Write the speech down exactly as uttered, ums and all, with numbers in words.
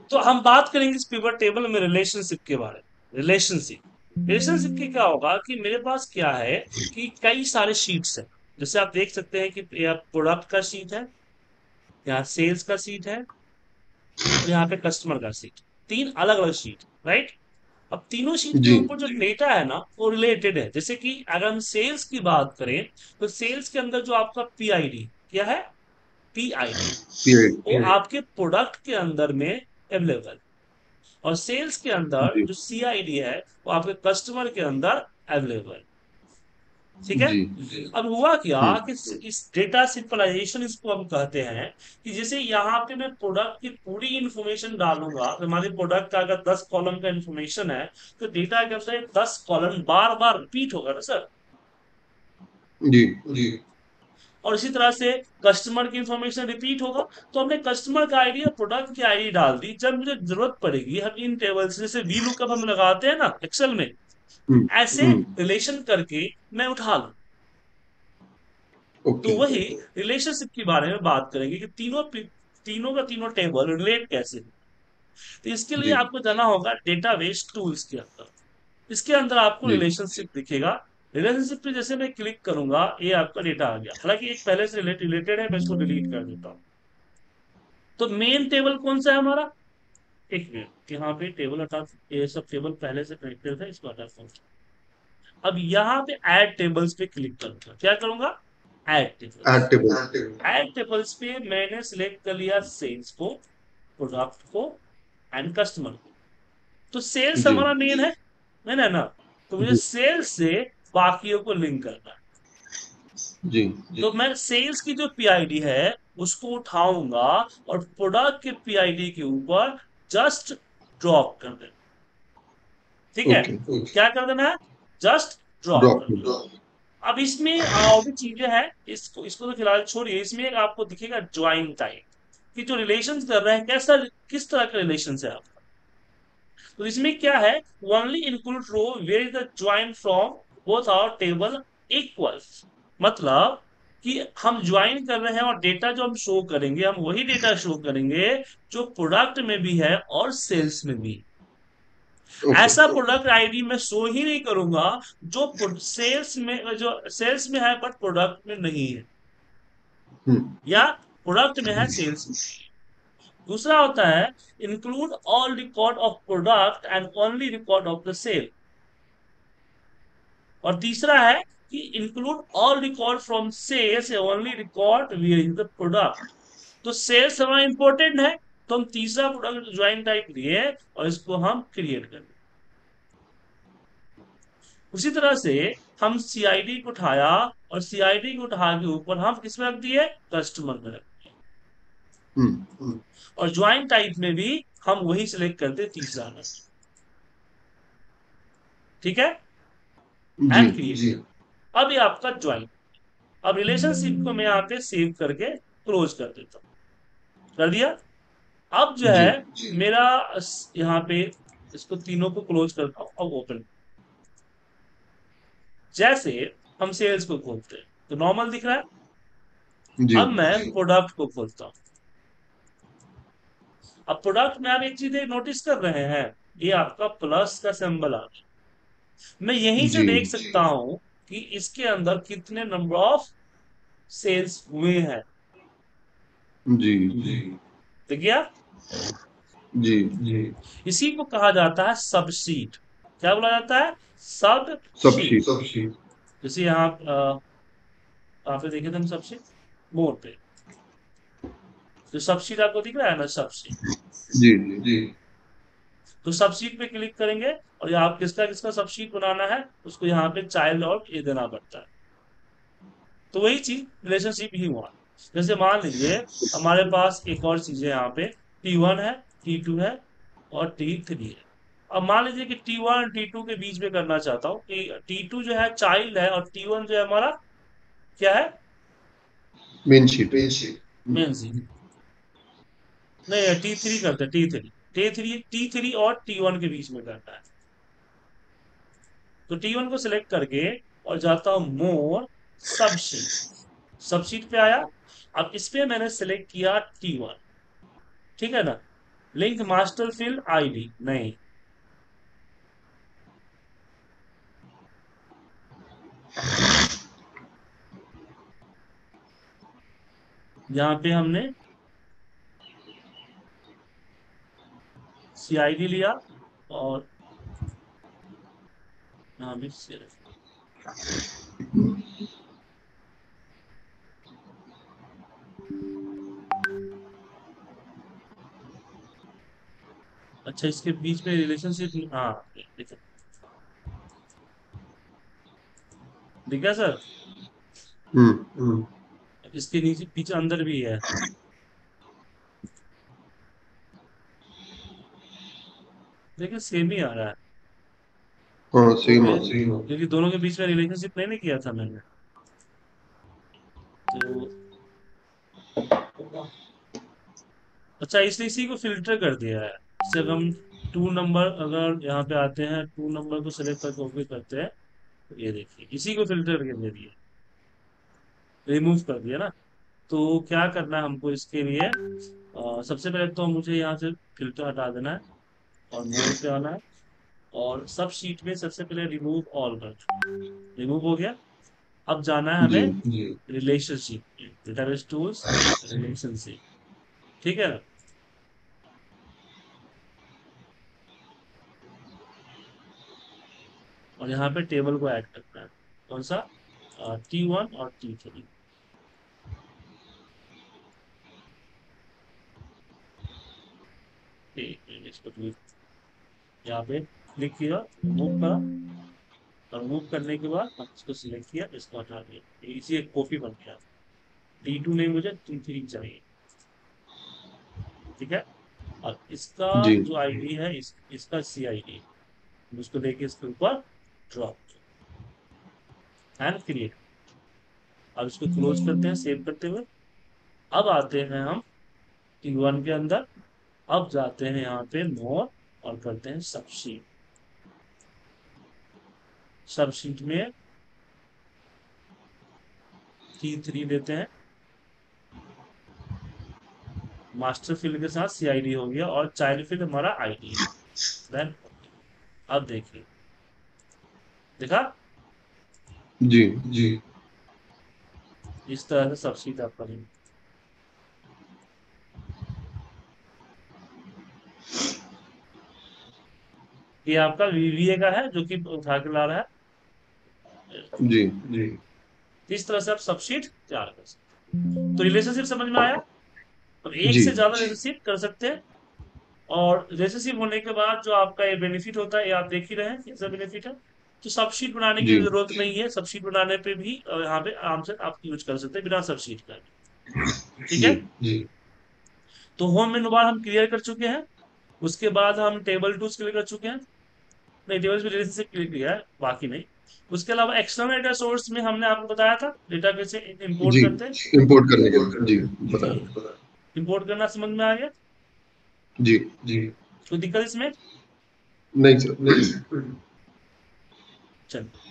तो हम बात करेंगे इस पिवट टेबल में रिलेशनशिप के बारे में। रिलेशनशिप रिलेशनशिप की क्या होगा कि मेरे पास क्या है कि कई सारे शीट्स हैं। जैसे आप देख सकते हैं कि यहाँ प्रोडक्ट का शीट है, यहाँ सेल्स का शीट है, और यहाँ पे कस्टमर का शीट। तीन अलग अलग शीट, राइट। अब तीनों शीट के जी ऊपर जो डेटा है ना वो रिलेटेड है। जैसे कि अगर हम सेल्स की बात करें तो सेल्स के अंदर जो आपका पीआईडी क्या है, पीआईडी, पीरियड। वो आपके प्रोडक्ट के अंदर में अवेलेबल। और सेल्स के अंदर जी जो सीआईडी है वो आपके कस्टमर के अंदर अवेलेबल। ठीक है। जी। अब हुआ क्या हम्म। कि इस डेटा सिंपलाइजेशन इसको हम कहते हैं कि जैसे यहाँ पे मैं प्रोडक्ट की पूरी इंफॉर्मेशन डालूंगा। तो हमारे प्रोडक्ट का अगर दस कॉलम का इंफॉर्मेशन है तो डेटा के अंदर दस कॉलम बार बार रिपीट होगा ना सर। जी जी। और इसी तरह से कस्टमर की इंफॉर्मेशन रिपीट होगा। तो हमने कस्टमर का आईडी और प्रोडक्ट की आईडी डाल दी। जब मुझे जरूरत पड़ेगी हम इन टेबल से जैसे वी लुकअप हम लगाते हैं ना एक्सेल में, हम्म ऐसे हम्म। रिलेशन करके मैं उठा लूं। तो ओके। वही रिलेशनशिप के बारे में बात करेंगे कि तीनों तीनों का तीनों टेबल रिलेट कैसे हो। तो इसके लिए जी आपको जाना होगा डेटाबेस टूल्स के अंदर। इसके अंदर आपको जी रिलेशनशिप दिखेगा। रिलेशनशिप पे जैसे मैं क्लिक करूंगा ये आपका डेटा आ गया। हालांकि एक पहले से रिलेटेड है, मैं इसको डिलीट कर देता हूँ। तो मेन टेबल कौन सा है हमारा, एक मिनट यहाँ पे टेबल हटा, ये सब टेबल पहले से कनेक्टेड था, इसको हटा देता हूँ। अब यहाँ पे ऐड टेबल्स पे क्लिक करूंगा। क्या करूंगा, add tables. Add table. Add tables पे मैंने सिलेक्ट कर लिया सेल्स को, प्रोडक्ट को, एंड कस्टमर को। तो सेल्स जी हमारा मेन है, है ना ना। तो मुझे जी सेल्स से बाकियों को लिंक करना है। जी तो मैं सेल्स की जो पीआईडी है उसको उठाऊंगा और प्रोडक्ट के पीआईडी के ऊपर जस्ट ड्रॉप कर देना। ठीक है। ओके। क्या कर देना है, जस्ट ड्रॉप ड्रॉप। कर देना। अब इसमें और भी चीजें हैं, इसको इसको तो फिलहाल छोड़िए। इसमें एक आपको दिखेगा ज्वाइन टाइप कि जो रिलेशन कर रहे हैं कैसा, किस तरह का रिलेशन है आपका। तो इसमें क्या है, only include row where is the join from both our table equal. मतलब कि हम ज्वाइन कर रहे हैं और डेटा जो हम शो करेंगे हम वही डेटा शो करेंगे जो प्रोडक्ट में भी है और सेल्स में भी। ओके। ऐसा प्रोडक्ट आईडी मैं शो ही नहीं करूंगा जो सेल्स में जो सेल्स में है बट प्रोडक्ट में नहीं है, हम्म। या प्रोडक्ट में है सेल्स में। दूसरा होता है include all record of product and only record of the sale. और तीसरा है कि include all record from sales only record wearing the product. तो सेल्स हमारा इंपॉर्टेंट है, तो हम तीसरा प्रोडक्ट ज्वाइन टाइप लिए और इसको हम क्रिएट कर दें। उसी तरह से हम सीआईडी को उठाया और सीआईडी को उठा के ऊपर हम किस में रख दिए, कस्टमर में रख हम्म। दिए। और ज्वाइन टाइप में भी हम वही सिलेक्ट करते तीसरा नंबर। ठीक है, जी एंड क्रिएट। अब ये आपका ज्वाइन। अब रिलेशनशिप को मैं यहाँ पे सेव करके क्लोज कर देता हूँ। कर दिया। अब जो जी है मेरा यहाँ पे इसको तीनों को क्लोज करता हूँ और ओपन। जैसे हम सेल्स को खोलते हैं तो नॉर्मल दिख रहा है। जी। अब मैं प्रोडक्ट को खोलता हूँ। अब प्रोडक्ट में आप एक चीज नोटिस कर रहे हैं, ये आपका प्लस का सिंबल आ रहा है। मैं यहीं से जी देख सकता हूं कि इसके अंदर कितने नंबर ऑफ सेल्स हुए हैं। जी ठीक है। जी। जी। इसी को कहा जाता है सबशीट। क्या बोला जाता है, सब सब शीट। शीट। जैसे यहाँ अ, यहाँ पे देखे थे हम सबशीट मोर पे, तो सबशीट आपको दिख रहा है ना, सबशीट। जी जी। तो सबशीट पे क्लिक करेंगे और ये आप किसका किसका सबशीट बनाना है उसको यहाँ पे चाइल्ड और ये देना पड़ता है। तो वही चीज रिलेशनशिप ही हुआ। जैसे मान लीजिए हमारे पास एक और चीज है यहाँ पे, टी वन है, टी टू है, और टी थ्री है। अब मान लीजिए कि टी वन टी टू के बीच में करना चाहता हूँ कि टी टू जो है चाइल्ड है और टी वन जो है हमारा क्या है, मेन शीट। Main C. नहीं, टी थ्री करते T three, T three T three और टी वन के बीच में करना है। तो टी वन को सिलेक्ट करके और जाता हूं मोर, सबशीट। सबशीट पे आया। अब इस पे मैंने सिलेक्ट किया टी वन। ठीक है ना। लिंक मास्टर फील्ड आईडी नहीं, यहाँ पे हमने सीआईडी लिया और यहाँ भी CRF। अच्छा, इसके बीच में रिलेशनशिप, हाँ देखो, ठीक है सर। हम्म हम्म, इसके नीचे पीछे अंदर भी है, लेकिन सेम ही आ रहा है, हाँ सेम क्योंकि आ रहा है। क्योंकि दोनों के बीच में रिलेशनशिप नहीं ना किया था मैंने। तो अच्छा, इसने इसी को फिल्टर कर दिया है। जैसे अगर हम टू नंबर अगर यहाँ पे आते हैं, टू नंबर को सिलेक्ट करके ओके करते हैं, तो ये देखिए इसी को फिल्टर करके दिया, रिमूव कर दिया ना। तो क्या करना है हमको इसके लिए, अ, सबसे पहले तो मुझे यहाँ से फिल्टर हटा देना है और मोर पे आना है, और सब शीट में सबसे पहले रिमूव ऑल कर, रिमूव हो गया। अब जाना है जी हमें रिलेशनशिप, डेटाबेस टूल्स, रिलेशनशिप, ठीक है ना। और यहाँ पे टेबल को ऐड करना है, कौन सा, टी वन और टी थ्री। ठीक है, इसको click- यहाँ पे क्लिक किया, रिमूव करा, और रिमूव करने के बाद हम इसको सिलेक्ट किया, इसको हटा दिया, इसी एक कॉपी बन गया। टी टू नहीं, मुझे टी थ्री चाहिए, ठीक है। और इसका जी जो आईडी है, इस, इसका सी आई डी, उसको लेके इसके ऊपर ड्रॉप एंड क्रिएट। अब इसको क्लोज करते हैं सेव करते हुए। अब आते हैं हम टी वन के अंदर, अब जाते हैं यहाँ पे मोर और करते हैं सबशीट। सबशीट में टी थ्री लेते हैं, मास्टर फील्ड के साथ सीआईडी हो गया, और चाइल्ड फील्ड हमारा आईडी है। देन अब देखिए, देखा, जी जी, इस तरह से सबशीट आप करेंगे। ये आपका वीवीए का है जो कि उठा के ला रहा है। जी जी, इस तरह से आप सबशीट तैयार कर सकते हैं। तो रिलेशनशिप समझ में आया। अब एक जी से ज्यादा रिलेशनशिप कर सकते हैं, और रिलेशनशिप होने के बाद जो आपका ये बेनिफिट होता है, ये आप देख ही रहे हैं कैसा बेनिफिट है। तो सबशीट बनाने की जी जरूरत नहीं है, सबशीट बनाने पे भी अ, यहाँ पे आराम से आप यूज कर सकते हैं बिना सबशीट का, ठीक है। जी जी, तो होम मेनू बार हम क्लियर कर चुके हैं। उसके बाद हम टेबल टूल्स क्लियर कर चुके हैं, नहीं टेबल्स में रिलेशनशिप क्लियर किया है, बाकी नहीं। उसके अलावा एक्सटर्नल डेटा सोर्स में हमने आपको बताया था डेटा कैसे इंपोर्ट जी करते हैं। इंपोर्ट करने के इंपोर्ट लिए जी करते हैं, बताएं। जी, इंपोर्ट करना समझ में आ गया। जी जी, कोई दिक्कत इसमें, नहीं सर। नहीं, चल।